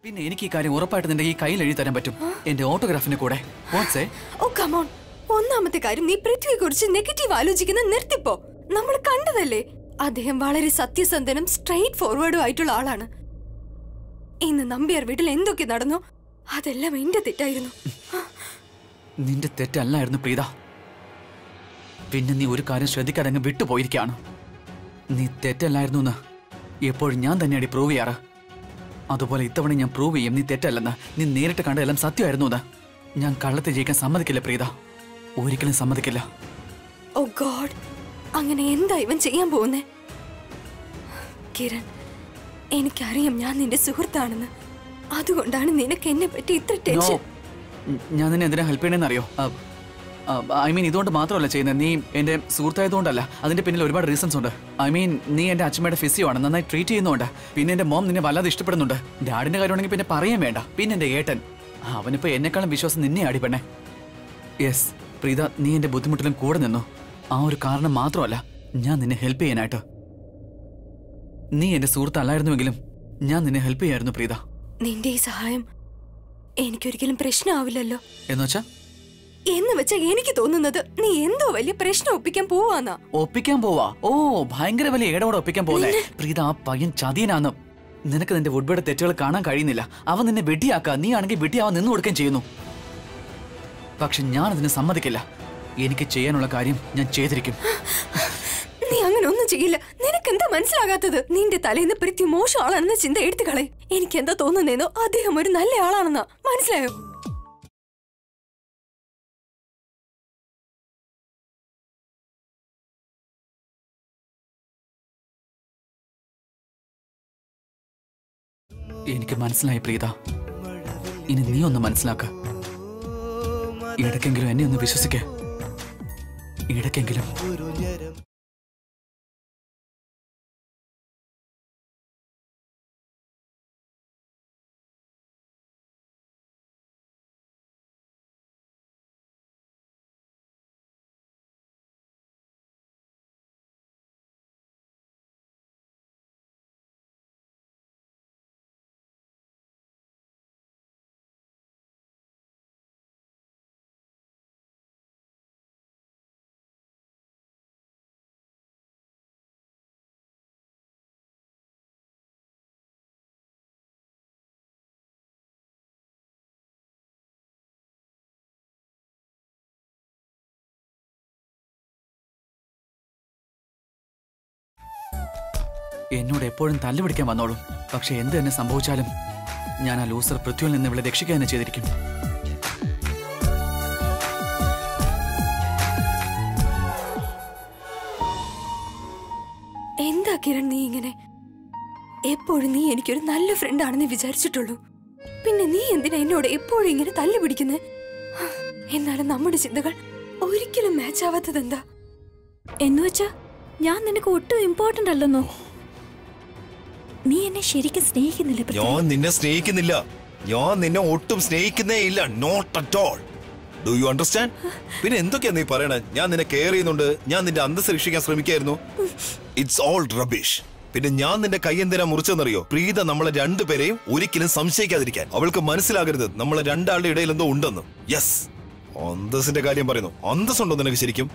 പിന്നെ എനിക്ക് ഈ കാര്യം ഉറപ്പായിട്ട് നിന്റെ ഈ കയ്യിൽ എഴുതി തരാൻ പറ്റും, എന്റെ ഓട്ടോഗ്രാഫിന്റെ കൂടെ. ഓ കമോൺ, ഒന്നാമത്തെ കാര്യം നീ പൃഥ്വിയെ കുറിച്ച് നെഗറ്റീവ് ആലോചിക്കുന്ന നിർത്തിപ്പോ. നമ്മൾ കണ്ടതല്ലേ, അദ്ദേഹം വളരെ സത്യസന്ധനും സ്ട്രെയിറ്റ് ഫോർവേഡും ആയിട്ടുള്ള ആളാണ്. ഇന്ന് നമ്പ്യാർ വീട്ടിൽ എന്തൊക്കെ നടന്നോ അതെല്ലാം എന്റെ തെറ്റായിരുന്നു. നിന്റെ തെറ്റല്ലായിരുന്നു പ്രീത. പിന്നെ നീ ഒരു കാര്യം ശ്രദ്ധിക്കാതെ അങ്ങ് വിട്ടുപോയിരിക്കാണ്. നീ തെറ്റല്ലായിരുന്നു എന്ന് എപ്പോഴും ഞാൻ തന്നെയാണ് പ്രൂവ് ചെയ്യാറ്. അതുപോലെ ഇത്തവണ ഞാൻ പ്രൂവ് ചെയ്യും നീ തെറ്റല്ലെന്ന്. നീ നേരിട്ട് കണ്ടതെല്ലാം സത്യമായിരുന്നു എന്ന്. ഞാൻ കള്ളത്തെ ജയിക്കാൻ സമ്മതിക്കില്ല പ്രീത, ഒരിക്കലും സമ്മതിക്കില്ല. ഓ ഗോഡ്, അങ്ങനെ എന്താ ഇവൻ ചെയ്യാൻ പോകുന്നേ? കിരൺ, എനിക്കറിയാം ഞാൻ നിന്റെ സുഹൃത്താണെന്ന്. അതുകൊണ്ടാണ് നിനക്ക് എന്നെ പറ്റി ഇത്ര ടെൻഷൻ. ഞാൻ നിന്നെ എന്തിനാ ഹെൽപ്പ് ചെയ്യണമെന്ന് അറിയോ? ഐ മീൻ ഇതുകൊണ്ട് മാത്രമല്ല ചെയ്യുന്നത്, നീ എന്റെ സുഹൃത്തായതുകൊണ്ടല്ല. അതിന്റെ പിന്നിൽ ഒരുപാട് റീസൺസ് ഉണ്ട്. ഐ മീൻ നീ എന്റെ അച്ഛമ്മയുടെ ഫിസിയോ ആണ്, നന്നായി ട്രീറ്റ് ചെയ്യുന്നുണ്ട്. പിന്നെ എന്റെ മോം നിന്നെ വല്ലാതെ ഇഷ്ടപ്പെടുന്നുണ്ട്. ഡാഡിന്റെ കാര്യമാണെങ്കിൽ പിന്നെ പറയാൻ വേണ്ട. പിന്നെ എന്റെ ഏട്ടൻ, അവനിപ്പോ എന്നെക്കാളും വിശ്വാസം നിന്നെ ആടിപ്പെണ്ണേ. യെസ് പ്രീത, നീ എന്റെ ബുദ്ധിമുട്ടിലും കൂടെ നിന്നു. ആ ഒരു കാരണം മാത്രമല്ല ഞാൻ നിന്നെ ഹെൽപ്പ് ചെയ്യാനായിട്ട്. നീ എന്റെ സുഹൃത്തല്ലായിരുന്നുവെങ്കിലും ഞാൻ നിന്നെ ഹെൽപ്പ് ചെയ്യായിരുന്നു പ്രീത. നിന്റെ ഈ സഹായം എനിക്കൊരിക്കലും പ്രശ്നമാവില്ലല്ലോ. എന്ന് വെച്ചാ എനിക്ക് തോന്നുന്നത് നീ എന്തോ വലിയ പ്രശ്നം ഒപ്പിക്കാൻ പോവാന്നാ. ഒപ്പിക്കാൻ പോവാ? ഓ, ഭയങ്കര വലിയ ഏടോടെ ഒപ്പിക്കാൻ പോലെ. പ്രീത, ആ പയ്യൻ ചതിയനാന്ന്. നിനക്ക് നിന്റെ വുഡ്ബയുടെ തെറ്റുകൾ കാണാൻ കഴിയുന്നില്ല. അവൻ നിന്നെ വെട്ടിയാക്കാ, നീ ആണെങ്കിൽ വെട്ടിയാവാൻ നിന്നു കൊടുക്കുകയും ചെയ്യുന്നു. പക്ഷെ ഞാൻ അതിന് സമ്മതിക്കില്ല. എനിക്ക് ചെയ്യാനുള്ള കാര്യം ഞാൻ ചെയ്തിരിക്കും. നീ അങ്ങനെ ഒന്നും ചെയ്യില്ല. നിനക്ക് എന്താ മനസ്സിലാകാത്തത്? നിന്റെ തലേന്ന് പൃഥ്വി മോശം ആളാണെന്ന ചിന്ത എടുത്തു കളെ. എനിക്ക് എന്താ തോന്നുന്നേന്നോ അദ്ദേഹം ഒരു നല്ല ആളാണെന്നാ. മനസ്സിലായോ? എനിക്ക് മനസ്സിലായി പ്രീത. ഇനി നീ ഒന്ന് മനസ്സിലാക്ക. ഇടയ്ക്കെങ്കിലും എന്നെ ഒന്ന് വിശ്വസിക്ക. ഇടയ്ക്കെങ്കിലും. എന്നോട് എപ്പോഴും തല്ലുപിടിക്കാൻ വന്നോളും. പക്ഷെ എന്ത് തന്നെ സംഭവിച്ചാലും ഞാൻ ആ ലൂസർ പൃഥ്വിയിൽ നിന്ന് ഇവിടെ രക്ഷിക്കുക തന്നെ ചെയ്തിരിക്കും. എന്താ കിരൺ നീ ഇങ്ങനെ? എപ്പോഴും നീ എനിക്കൊരു നല്ല ഫ്രണ്ട് ആണെന്ന് വിചാരിച്ചിട്ടുള്ളൂ. പിന്നെ നീ എന്തിനാ എന്നോട് എപ്പോഴും ഇങ്ങനെ തല്ലുപിടിക്കുന്നത്? എന്നാലും നമ്മുടെ ചിന്തകൾ ഒരിക്കലും മാച്ച് ആവാത്തത് എന്താ? എന്നുവെച്ചാ ഞാൻ നിനക്ക് ഒട്ടും ഇമ്പോർട്ടന്റ് അല്ലെന്നോ? നീ എന്നെ ശരിക്കും സ്നേഹിക്കുന്നില്ല. ഞാൻ നിന്നെ സ്നേഹിക്കുന്നില്ല. ഞാൻ നിന്നെ ഒട്ടും സ്നേഹിക്കുന്നേ ഇല്ല. Not at all. Do you understand? പിന്നെ എന്തൊക്കെയാ നീ പറയണേ? ഞാൻ നിന്നെ കെയർ ചെയ്യുന്നുണ്ട്, ഞാൻ നിന്റെ അന്തസ്സ് രക്ഷിക്കാൻ ശ്രമിക്കായിരുന്നു. It's all rubbish. പിന്നെ ഞാൻ നിന്റെ കൈ എന്തിനാ മുറിച്ചെന്നറിയോ? പ്രീത നമ്മളെ രണ്ടുപേരെയും ഒരിക്കലും സംശയിക്കാതിരിക്കാൻ. അവൾക്ക് മനസ്സിലാകരുത് നമ്മളെ രണ്ടാളുടെ ഇടയിൽ എന്തോ ഉണ്ടെന്ന്. യെസ്, അന്തസ്സിന്റെ കാര്യം പറയുന്നു. അന്തസ്സുണ്ടോ നിനക്ക് ശരിക്കും?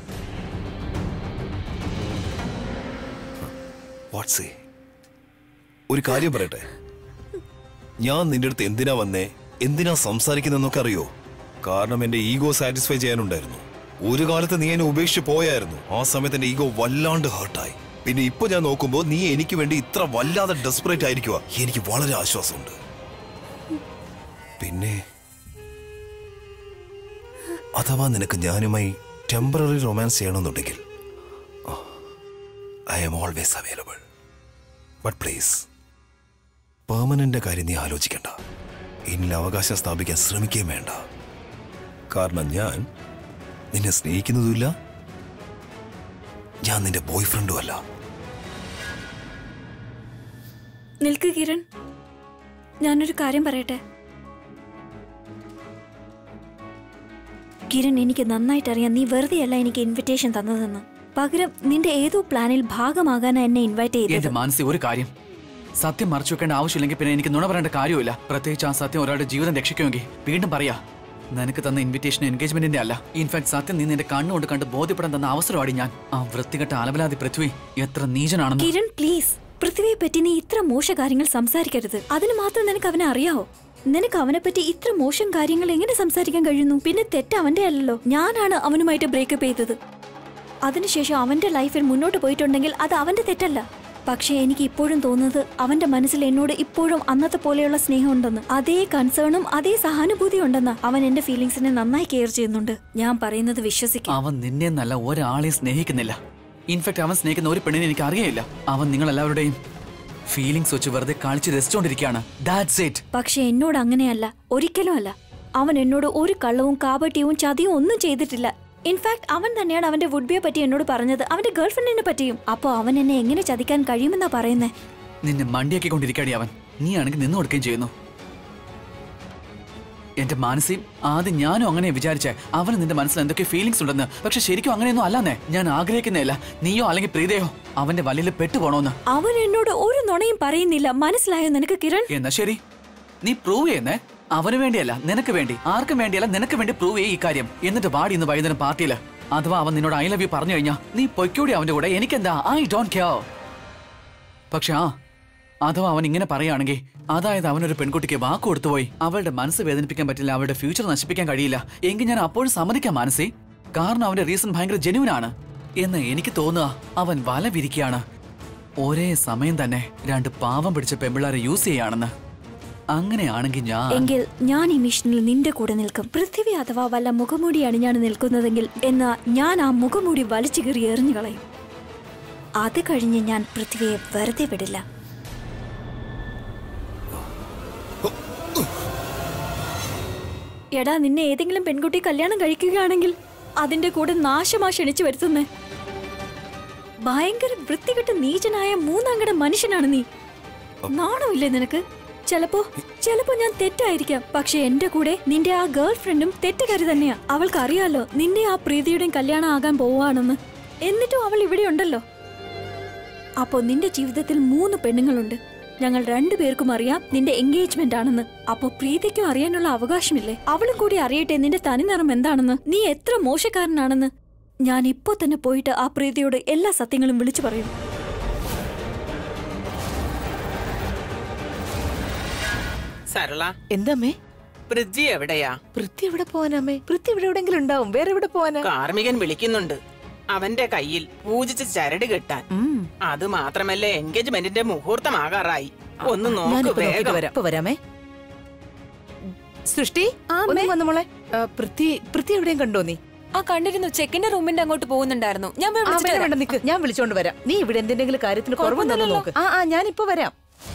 വാട്ട്സ് ഒരു കാര്യം പറയട്ടെ, ഞാൻ നിന്റെ അടുത്ത് എന്തിനാ വന്നേ, എന്തിനാ സംസാരിക്കുന്നതെന്നൊക്കെ അറിയോ? കാരണം എന്റെ ഈഗോ സാറ്റിസ്ഫൈ ചെയ്യാനുണ്ടായിരുന്നു. ഒരു കാലത്ത് നീ എന്നെ ഉപേക്ഷിച്ച് പോയായിരുന്നു. ആ സമയത്ത് എന്റെ ഈഗോ വല്ലാണ്ട് ഹേർട്ടായി. പിന്നെ ഇപ്പൊ ഞാൻ നോക്കുമ്പോ നീ എനിക്ക് വേണ്ടി ഇത്ര വല്ലാതെ ഡെസ്പറേറ്റ് ആയിരിക്കുക. എനിക്ക് വളരെ ആശ്വാസമുണ്ട്. പിന്നെ അഥവാ നിനക്ക് ഞാനുമായി ടെമ്പററി റൊമാൻസ് ചെയ്യണമെന്നുണ്ടെങ്കിൽ I am always available. But please, permanent കാര്യം നീ ആലോചിക്കണ്ട. എന്നിൽ അവകാശം സ്ഥാപിക്കാൻ ശ്രമിക്കുകയും വേണ്ട. കാരണം ഞാൻ നിന്നെ സ്നേഹിക്കുന്നതുമില്ല, ഞാൻ നിന്റെ ബോയ് ഫ്രണ്ടും അല്ല. നിൽക്ക് കിരൺ, ഞാനൊരു കാര്യം പറയട്ടെ. കിരൺ, എനിക്ക് നന്നായിട്ട് അറിയാം നീ വെറുതെ അല്ല എനിക്ക് ഇൻവിറ്റേഷൻ തന്നതെന്ന്. പകരം നിന്റെ ഏതോ പ്ലാനിൽ ഭാഗമാകാനാ എന്നെ ഇൻവൈറ്റ് ചെയ്തത്. എന്റെ മനസ്സിൽ ഒരു കാര്യം, സത്യം മറച്ചു വെക്കേണ്ട ആവശ്യമില്ലെങ്കിൽ പിന്നെ എനിക്ക് നുണ പറയേണ്ട കാര്യമില്ല. പ്രത്യേകിച്ച് ആ സത്യം ഒരാളുടെ ജീവിതം രക്ഷിക്കുമെങ്കിൽ. വീണ്ടും പറയാ, നിനക്ക് തന്ന ഇൻവിറ്റേഷൻ എൻഗേജ്മെന്റിന്റെ അല്ല. ഇൻഫാക്ട് സത്യം നീ നിന്റെ കണ്ണുകൊണ്ട് കണ്ട് ബോധ്യപ്പെടാൻ തന്ന അവസരമാടി ഞാൻ. ആ വൃത്തികെട്ട അലബലാതി പൃഥ്വി എത്ര നീചനാണെന്ന്. കിരൺ പ്ലീസ്, പൃഥ്വിയെ പറ്റി നീ ഇത്ര മോശ കാര്യങ്ങൾ സംസാരിക്കരുത്. അതിന് മാത്രം നിനക്ക് അവനെ അറിയാവോ? നിനക്ക് അവനെ പറ്റി ഇത്ര മോശം കാര്യങ്ങൾ എങ്ങനെ സംസാരിക്കാൻ കഴിയുന്നു? പിന്നെ തെറ്റ് അവന്റെ അല്ലല്ലോ, ഞാനാണ് അവനുമായിട്ട് ബ്രേക്കപ്പ് ചെയ്തത്. അതിനുശേഷം അവന്റെ ലൈഫിൽ മുന്നോട്ട് പോയിട്ടുണ്ടെങ്കിൽ അത് അവന്റെ തെറ്റല്ല. പക്ഷെ എനിക്ക് ഇപ്പോഴും തോന്നുന്നത് അവന്റെ മനസ്സിൽ എന്നോട് ഇപ്പോഴും അന്നത്തെ പോലെയുള്ള സ്നേഹം ഉണ്ടെന്ന്, അതേ കൺസേണും അതേ സഹാനുഭൂതി ഉണ്ടെന്ന്. അവൻ എന്റെ ഫീലിംഗ്സിനെ നന്നായി കെയർ ചെയ്യുന്നുണ്ട്. ഞാൻ പറയുന്നത് വിശ്വസിക്കാം. അവൻ നിന്നെ നല്ല ഒരാളെയും സ്നേഹിക്കുന്നില്ല. ഇൻഫാക്ട് അവൻ സ്നേഹിക്കുന്ന ഒരു പെണ്ണിനെ എനിക്ക് അറിയില്ല. അവൻ നിങ്ങളെല്ലാവരുടെയും ഫീലിംഗ്സ് വെച്ച് വെറുതെ കളിച്ച് രസിച്ചോണ്ടിരിക്കുകയാണ്. That's it. പക്ഷെ എന്നോട് അങ്ങനെയല്ല, ഒരിക്കലും അല്ല. അവൻ എന്നോട് ഒരു കള്ളവും കാപട്യവും ചതിയും ഒന്നും ചെയ്തിട്ടില്ല. ഇൻഫാക്ട് അവൻ തന്നെയാണ് അവന്റെ വുഡ്ബിയെ പറ്റി എന്നോട് പറഞ്ഞത്, അവന്റെ ഗേൾഫ്രണ്ടിനെ പറ്റിയും. അപ്പോ അവൻ എന്നെ എങ്ങനെ ചതിക്കാൻ കഴിയുമെന്നാ പറയുന്നേ? നിന്നെ മണ്ടിയാക്കിക്കൊണ്ടിരിക്കാടി അവൻ. നീ ആണെങ്കിൽ നിന്നു കൊടുക്കുകയും ചെയ്യുന്നു. എന്റെ മാനസികം ആദ്യം ഞാനും അങ്ങനെ വിചാരിച്ചേ, അവന് നിന്റെ മനസ്സിൽ എന്തൊക്കെ ഫീലിംഗ്സ് ഉണ്ടെന്ന്. പക്ഷെ ശരിക്കും അങ്ങനെയൊന്നും അല്ലെന്നേ. ഞാൻ ആഗ്രഹിക്കുന്നതല്ല നീയോ അല്ലെങ്കിൽ പ്രീതയോ അവന്റെ വലയിൽ പെട്ടുപോണോന്ന്. അവൻ എന്നോട് ഒരു നുണയും പറയുന്നില്ല, മനസ്സിലായോ നിനക്ക് കിരൺ? എന്നാ ശരി, നീ പ്രൂവ് ചെയ്യുന്നേ. അവന് വേണ്ടിയല്ല, നിനക്ക് വേണ്ടി. ആർക്കും വേണ്ടിയല്ല, നിനക്ക് വേണ്ടി പ്രൂവ് ചെയ്യ ഈ കാര്യം. എന്നിട്ട് വാടി ഇന്ന് വൈകുന്നേരം പാർട്ടിയില്. അഥവാ അവൻ നിന്നോട് ഐ ലവ് യു പറഞ്ഞു കഴിഞ്ഞാ നീ പൊയ്ക്കൂടി അവന്റെ കൂടെ. എനിക്കെന്താ, ഐ ഡോണ്ട് കെയർ. പക്ഷെ അഥവാ അവൻ ഇങ്ങനെ പറയുകയാണെങ്കിൽ, അതായത് അവനൊരു പെൺകുട്ടിക്ക് വാക്ക് കൊടുത്തുപോയി, അവളുടെ മനസ്സ് വേദനിപ്പിക്കാൻ പറ്റില്ല, അവളുടെ ഫ്യൂച്ചർ നശിപ്പിക്കാൻ കഴിയില്ല എങ്കിൽ ഞാൻ അപ്പോഴും സമ്മതിക്കാം മാനസി. കാരണം അവന്റെ റീസൺ ഭയങ്കര ജെന്യൂൻ ആണ് എന്ന് എനിക്ക് തോന്നുക. അവൻ വല വിരിക്കുകയാണ്, ഒരേ സമയം തന്നെ രണ്ട് പാവം പിടിച്ച പെമ്പിള്ളാരെ യൂസ് ചെയ്യാണെന്ന്. അങ്ങനെയാണെങ്കിൽ എങ്കിൽ ഞാൻ ഈ മിഷനിൽ നിന്റെ കൂടെ നിൽക്കും. പൃഥ്വി അഥവാ വല്ല മുഖമൂടിയാണ് ഞാൻ നിൽക്കുന്നതെങ്കിൽ എന്നാ ഞാൻ ആ മുഖമൂടി വലിച്ചു കീറി എറിഞ്ഞു കളയും. അത് കഴിഞ്ഞ് ഞാൻ പൃഥ്വിയെ വെറുതെ വിടില്ല. എടാ, നിന്നെ ഏതെങ്കിലും പെൺകുട്ടി കല്യാണം കഴിക്കുകയാണെങ്കിൽ അതിന്റെ കൂടെ നാശമാ ക്ഷണിച്ചു വരുത്തുന്നേ. ഭയങ്കര വൃത്തികെട്ട നീചനായ മൂന്നാംകട മനുഷ്യനാണ് നീ. നാണമില്ലേ നിനക്ക്? ചിലപ്പോ ഞാൻ തെറ്റായിരിക്കാം, പക്ഷെ എന്റെ കൂടെ നിന്റെ ആ ഗേൾ ഫ്രണ്ടും തെറ്റുകാരി തന്നെയാ. അവൾക്ക് അറിയാലോ നിന്നെ ആ പ്രീതിയുടെയും കല്യാണം ആകാൻ പോവാണെന്ന്. എന്നിട്ടും അവൾ ഇവിടെ ഉണ്ടല്ലോ. അപ്പോ നിന്റെ ജീവിതത്തിൽ 3 പെണ്ണുങ്ങളുണ്ട്. ഞങ്ങൾ 2 പേർക്കും അറിയാം നിന്റെ എൻഗേജ്മെന്റ് ആണെന്ന്. അപ്പോ പ്രീതിക്കും അറിയാനുള്ള അവകാശമില്ലേ? അവളും കൂടി അറിയട്ടെ നിന്റെ തനിനിറം എന്താണെന്ന്, നീ എത്ര മോശക്കാരനാണെന്ന്. ഞാൻ ഇപ്പോ തന്നെ പോയിട്ട് ആ പ്രീതിയോട് എല്ലാ സത്യങ്ങളും വിളിച്ചു പറയും. സരള, എന്താമ്മേ? പൃഥ്വി എവിടെയാ? പൃഥ്വി എവിടെ പോവാനമ്മേ? പൃഥ്വി ഇവിടെ എവിടെങ്കിലും ഉണ്ടാവും, വേറെ എവിടെ പോവാനാ? കാർമികൻ വിളിക്കുന്നുണ്ട്. അവന്റെ കയ്യിൽ പൂജിച്ച ചരട് കെട്ടാൻ. അത് മാത്രമല്ല, എൻഗേജ്മെന്റിന്റെ മുഹൂർത്തമാകാറായി. ഒന്ന് നോക്ക് വേഗം. വരാമേ. സൃഷ്ടി, വന്നു മോളെ. പൃഥ്വി എവിടെയും കണ്ടോ നീ? കണ്ടിരുന്നു. ചെക്കിന്റെ റൂമിന്റെ അങ്ങോട്ട് പോകുന്നുണ്ടായിരുന്നു. ഞാൻ വിളിച്ചോണ്ട് വരാം. നീ ഇവിടെ എന്തെങ്കിലും കാര്യത്തിന് കുറവുണ്ടോ നോക്ക്. ഞാൻ ഇപ്പൊ വരാം.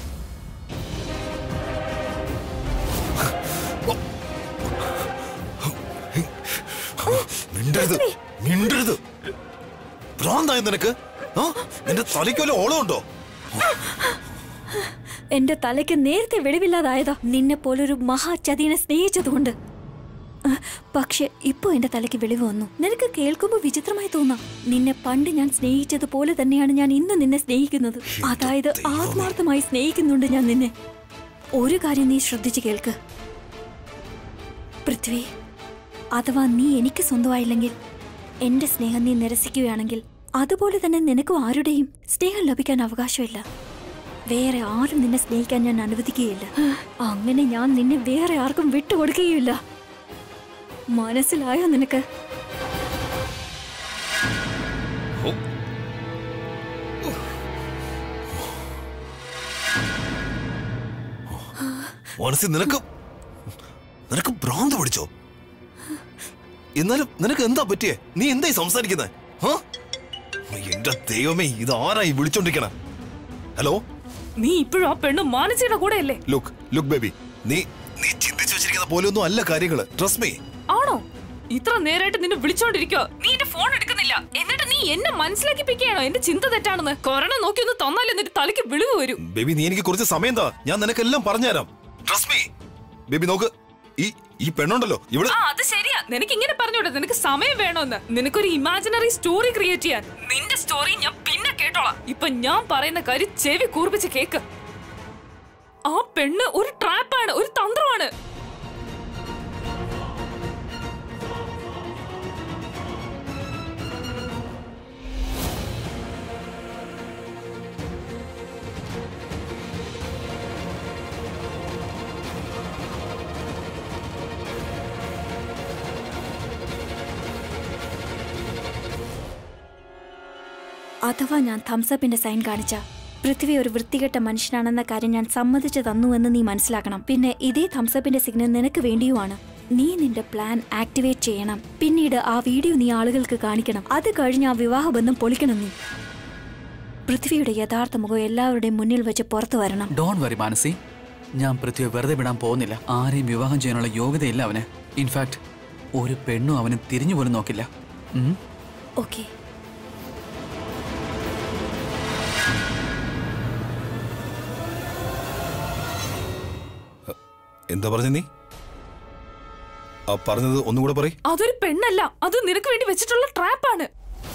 എന്റെ തലയ്ക്ക് നേരത്തെ വെളിവില്ലാതായതാ നിന്നെ പോലൊരു മഹാചതിനെ സ്നേഹിച്ചതുകൊണ്ട്. പക്ഷെ ഇപ്പൊ എന്റെ തലയ്ക്ക് വെളിവ് വന്നു. നിനക്ക് കേൾക്കുമ്പോ വിചിത്രമായി തോന്നാം. നിന്നെ പണ്ട് ഞാൻ സ്നേഹിച്ചതുപോലെ തന്നെയാണ് ഞാൻ ഇന്ന് നിന്നെ സ്നേഹിക്കുന്നത്. അതായത് ആത്മാർത്ഥമായി സ്നേഹിക്കുന്നുണ്ട് ഞാൻ നിന്നെ. ഒരു കാര്യം നീ ശ്രദ്ധിച്ചു കേൾക്ക് പൃഥ്വി. അഥവാ നീ എനിക്ക് സ്വന്തമായില്ലെങ്കിൽ, എന്റെ സ്നേഹം നീ നിരസിക്കുകയാണെങ്കിൽ, അതുപോലെ തന്നെ നിനക്കും ആരുടെയും സ്നേഹം ലഭിക്കാൻ അവകാശമില്ല. വേറെ ആരും നിന്നെ സ്നേഹിക്കാൻ ഞാൻ അനുവദിക്കുകയില്ല. അങ്ങനെ ഞാൻ നിന്നെ വേറെ ആർക്കും വിട്ടുകൊടുക്കുകയില്ല. മനസ്സിലായോ നിനക്ക്? നിനക്ക് ഭ്രാന്ത് പിടിച്ചോ? എന്നാലും നിനക്ക് എന്താ പറ്റിയേ? നീ എന്തായി സംസാരിക്കുന്നത്? എന്റെ ദൈവമേ, ഇത് ആരായി വിളിച്ചോണ്ടിരിക്കണ? ഹലോ, നീ ഇപ്പോഴും ആ പെണ്ണും മാനസിയുടെ കൂടെ അല്ലേ? ലുക്ക് ബേബി, നീ ചിന്തിച്ചു വെച്ചിരിക്കുന്ന പോലെയൊന്നും അല്ല കാര്യങ്ങള്. Trust me. ആണോ? ഇത്ര നേരായിട്ട് നിന്നെ വിളിച്ചോണ്ടിരിക്കോ, നീ എന്റെ ഫോൺ എടുക്കുന്നില്ല. എന്നിട്ട് നീ എന്നെ മനസ്സിലാക്കിപ്പിക്കുകയാണോ എന്റെ ചിന്ത തെറ്റാണെന്ന്? കൊറോണ നോക്കി ഒന്ന് തന്നാലേ എന്നിട്ട് തലയ്ക്ക് വിളിവ് വരും. ബേബി, നീ എനിക്ക് കുറച്ച് സമയം താ, ഞാൻ നിനക്കെല്ലാം പറഞ്ഞുതരാം. Trust me. ബേബി നോക്ക്, ഈ പെണ്ണുണ്ടല്ലോ ഇവിടെ. അത് ശരിയാ, നിനക്ക് ഇങ്ങനെ പറഞ്ഞോട്ടെ നിനക്ക് സമയം വേണോന്ന്. നിനക്കൊരു ഇമാജിനറി സ്റ്റോറി ക്രിയേറ്റ് ചെയ്യാൻ. നിന്റെ സ്റ്റോറി ഞാൻ പിന്നെ കേട്ടോളാം. ഇപ്പൊ ഞാൻ പറയുന്ന കാര്യം ചെവി കൂർപ്പിച്ച് കേക്ക്. ആ പെണ്ണ് ഒരു ട്രാപ്പാണ്, ഒരു തന്ത്രമാണ്. അഥവാ ഞാൻ തംസപ്പിന്റെ സൈൻ കാണിച്ച പൃഥ്വി ഒരു വൃത്തികെട്ട മനുഷ്യനാണെന്ന കാര്യം ഞാൻ സമ്മതിച്ചു തന്നുവെന്ന് നീ മനസ്സിലാക്കണം. പിന്നെ ഇതേ തംസപ്പിന്റെ സിഗ്നൽ നിനക്ക് വേണ്ടിയുമാണ്. നീ നിന്റെ പ്ലാൻ ആക്ടിവേറ്റ് ചെയ്യണം. പിന്നീട് ആ വീഡിയോ നീ ആളുകൾക്ക് കാണിക്കണം. അത് കഴിഞ്ഞ് ആ വിവാഹബന്ധം പൊളിക്കണം. നീ പൃഥ്വിയുടെ യഥാർത്ഥ മുഖം എല്ലാവരുടെയും മുന്നിൽ വെച്ച് പുറത്തു വരണം. ഡോണ്ട് വറി മാനസി, ഞാൻ പൃഥ്വിയെ വെറുതെ വിടാൻ പോകുന്നില്ല. ആരെയും വിവാഹം ചെയ്യാനുള്ള യോഗ്യതയില്ല അവന്. ഇൻഫാക്ട് ഒരു പെണ്ണും അവന് തിരിഞ്ഞു പോലും നോക്കില്ല. ഓക്കെ. എന്താ പറഞ്ഞ നീ? പറഞ്ഞത് ഒന്നുകൂടെ പറയ്. അതൊരു പെണ്ണല്ല, അത് നിനക്ക് വേണ്ടി വെച്ചിട്ടുള്ള ട്രാപ്പാണ്.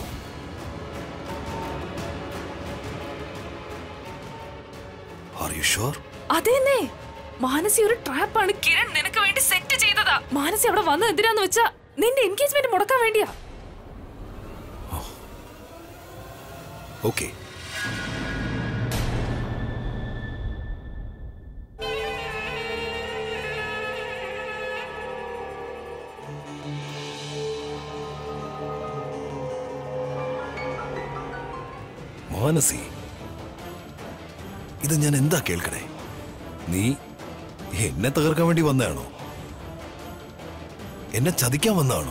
Are you sure? അതെന്നെ, മാനസി ഒരു ട്രാപ്പാണ്. കിരൺ നിനക്ക് വേണ്ടി സെറ്റ് ചെയ്തതാ. മാനസി അവിടെ വന്നത് എന്തിനാന്ന് വെച്ചാ നിന്റെ എൻഗേജ്മെന്റ് മുടക്കാൻ വേണ്ടിയാ. ഓക്കെ. മാനസി, ഇത് ഞാൻ എന്താ കേൾക്കണേ? നീ എന്നെ തകർക്കാൻ വേണ്ടി വന്നതാണോ? എന്നെ ചതിക്കാൻ വന്നതാണോ?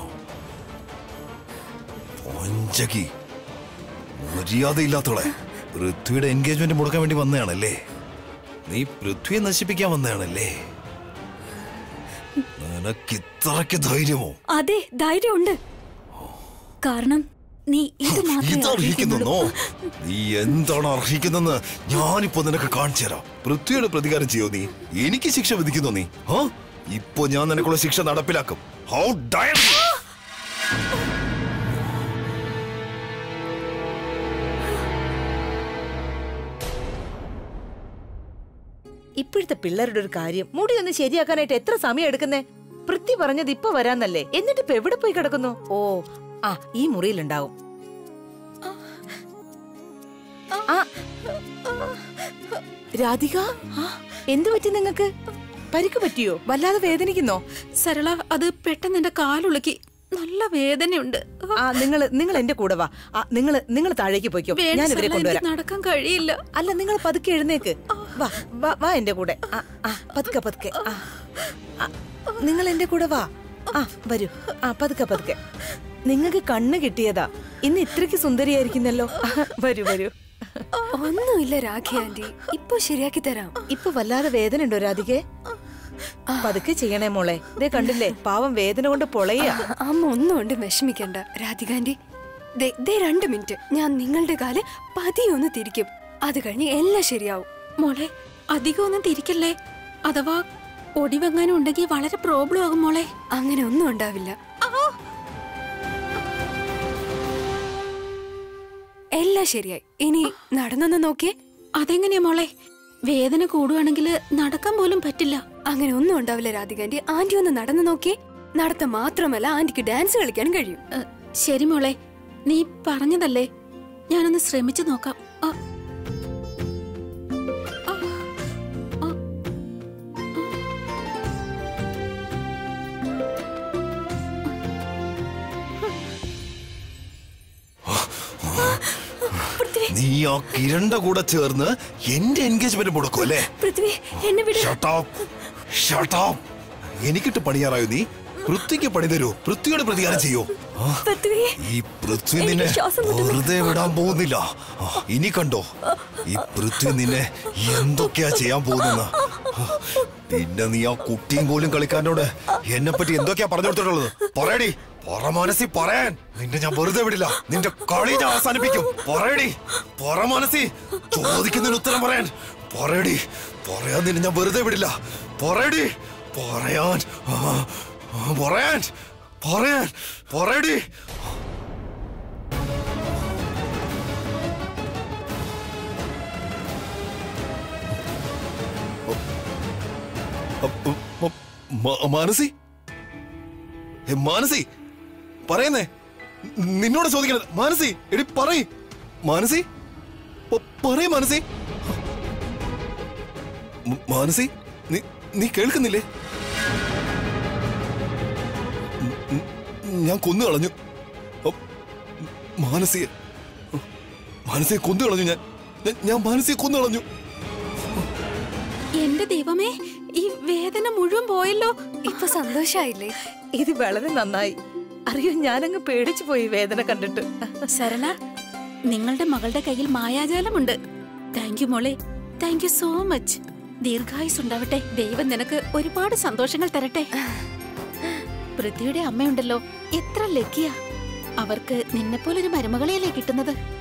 ഒഞ്ചകി, മര്യാദയില്ലാത്തോളെ. പൃഥ്വിയുടെ എൻഗേജ്മെന്റ് മുടക്കാൻ വേണ്ടി വന്നതാണല്ലേ? നീ പൃഥ്വിയെ നശിപ്പിക്കാൻ വന്നതാണല്ലേ? നിനക്ക് ഇത്രയ്ക്ക് ധൈര്യമോ? അതെ, ധൈര്യമുണ്ട്. കാരണം നീ ഇത് ഇതർഹിക്കുന്നോ? നീ എന്താണ് അർഹിക്കുന്നെന്ന് ഞാനിപ്പോ നിനക്ക് കാണിച്ചു തരാം. പൃഥ്വിയുടെ പ്രതികാരം ചെയ്യോ നീ? എനിക്ക് ശിക്ഷ വിധിക്കുന്നോ നീ? ഇപ്പൊ ഞാൻ നിനക്കുള്ള ശിക്ഷ നടപ്പിലാക്കും. How dare you! ഇപ്പോഴത്തെ പിള്ളേരുടെ ഒരു കാര്യം, മുടി ഒന്ന് ശരിയാക്കാനായിട്ട് എത്ര സമയം എടുക്കുന്നേ? പൃഥ്വി പറഞ്ഞത് ഇപ്പൊ വരാന്നല്ലേ, എന്നിട്ട് ഇപ്പൊ എവിടെ പോയി കിടക്കുന്നു? ഓ, ഈ മുറിയിലുണ്ടാവും. രാധിക, എന്തു പറ്റി നിങ്ങൾക്ക്? പരിക്ക് പറ്റിയോ? വല്ലാതെ വേദനിക്കുന്നോ? സരള, അത് പെട്ടെന്ന് എന്റെ കാലുളുക്കി. നല്ല വേദനയുണ്ട്. നിങ്ങൾ എന്റെ കൂടെ വാ. നിങ്ങൾ താഴേക്ക് പോയിക്കോ, ഞാൻ ഇവരെ കൊണ്ടുവരാം. നടക്കാൻ കഴിയില്ല. അല്ല, നിങ്ങൾ പതുക്കെ എഴുന്നേക്ക്. വാ വാ വാ എന്റെ കൂടെ. പതുക്കെ പതുക്കെ. നിങ്ങൾ എന്റെ കൂടെ വാ. വരൂ. പതുക്കെ പതുക്കെ. നിങ്ങൾക്ക് കണ്ണ് കിട്ടിയതാ. ഇന്ന് ഇത്രയ്ക്ക് സുന്ദരിയായിരിക്കുന്നല്ലോ. വരൂ വരൂ. ഒന്നുമില്ല രാഖി ആന്റി, ഇപ്പൊ ശരിയാക്കി തരാം. ഇപ്പൊ വല്ലാതെ വേദന ഉണ്ടോ രാധികെ? പതുക്കെ ചെയ്യണേ മോളെ. ഇതേ കണ്ടില്ലേ, പാവം വേദന കൊണ്ട് പൊളയാ. അമ്മ ഒന്നും കൊണ്ട് വിഷമിക്കണ്ട രാധിക ആന്റി. 2 മിനിറ്റ്, ഞാൻ നിങ്ങളുടെ കാല് പതിയൊന്ന് തിരിക്കും. അത് കഴിഞ്ഞ് എല്ലാം ശരിയാവും. മോളെ, അധികം ഒന്നും തിരിക്കല്ലേ. അഥവാ ഒടിവെങ്ങാനും ഉണ്ടെങ്കിൽ വളരെ പ്രോബ്ലം ആകും മോളെ. അങ്ങനെ ഒന്നും ഉണ്ടാവില്ല. എല്ലാം ശരിയായി. ഇനി നടന്നൊന്ന് നോക്കിയേ. അതെങ്ങനെയാ മോളെ? വേദന കൂടുവാണെങ്കിൽ നടക്കാൻ പോലും പറ്റില്ല. അങ്ങനെ ഒന്നും ഉണ്ടാവില്ല രാധിക ആന്റി. ആന്റി ഒന്ന് നടന്നു നോക്കിയേ. നടത്തം മാത്രമല്ല, ആന്റിക്ക് ഡാൻസ് കളിക്കാനും കഴിയും. ശരി മോളെ, നീ പറഞ്ഞതല്ലേ, ഞാനൊന്ന് ശ്രമിച്ചു നോക്കാം. നീ ആ കിരണിന്റെ കൂടെ ചേർന്ന് എന്റെ എൻഗേജ്മെന്റ് മുടക്കും അല്ലേ? എനിക്കിട്ട് പണിയാറായോ നീ? പൃഥ്വിക്ക് പണി തരൂ. പൃഥ്വിയുടെ പ്രതികാരം ചെയ്യോ? ഈ പൃഥ്വി നിന്നെ വെറുതെ വിടാൻ പോകുന്നില്ല. ഇനി കണ്ടോ, ഈ പൃഥ്വി നിന്നെ എന്തൊക്കെയാ ചെയ്യാൻ പോകുന്ന. പിന്നെ നീ ആ കുട്ടിയും പോലും കളിക്കാനോട് എന്നെ പറ്റി എന്തൊക്കെയാ പറഞ്ഞു കൊടുത്തിട്ടുള്ളത്? പറയടി, പറമാനസി, പറയാൻ. നിന്നെ ഞാൻ വെറുതെ വിടില്ല. നിന്റെ കളി ഞാൻ അവസാനിപ്പിക്കും. പറയടി പറമാനസി, ചോദിക്കുന്നതിന് ഉത്തരം പറയാൻ. പറയടി, പറയാൻ നിന്നെ ഞാൻ വെറുതെ വിടില്ല. പറയടി, പറയാൻ പറയാൻ പറയാൻ പറയടി. മാനസി, മാനസി പറയുന്നേ, നിന്നോട് ചോദിക്കണത്. മാനസി എടി പറയ് മാനസി, പറയ് മാനസി. മാനസി നീ കേൾക്കുന്നില്ലേ? ഞാൻ കൊന്നു കളഞ്ഞു മാനസിയെ. മാനസിയെ കൊന്നു കളഞ്ഞു ഞാൻ മാനസിയെ കൊന്നു കളഞ്ഞു. എന്റെ ദൈവമേ, ഈ വേദന മുഴുവൻ പോയല്ലോ. ഇപ്പൊ സന്തോഷായില്ലേ? ഇത് വളരെ നന്നായി. അറിയോ, ഞാനങ്ങ് പേടിച്ചു പോയി വേദന കണ്ടിട്ട്. ശരണ, നിങ്ങളുടെ മകളുടെ കയ്യിൽ മായാജാലമുണ്ട്. താങ്ക് യു മോളെ, താങ്ക് യു സോ മച്ച്. ദീർഘായുസ് ഉണ്ടാവട്ടെ. ദൈവം നിനക്ക് ഒരുപാട് സന്തോഷങ്ങൾ തരട്ടെ. പൃഥ്വിയുടെ അമ്മയുണ്ടല്ലോ, എത്ര ലക്കിയാ. അവർക്ക് നിന്നെപ്പോലൊരു മരുമകളെയല്ലേ കിട്ടുന്നത്.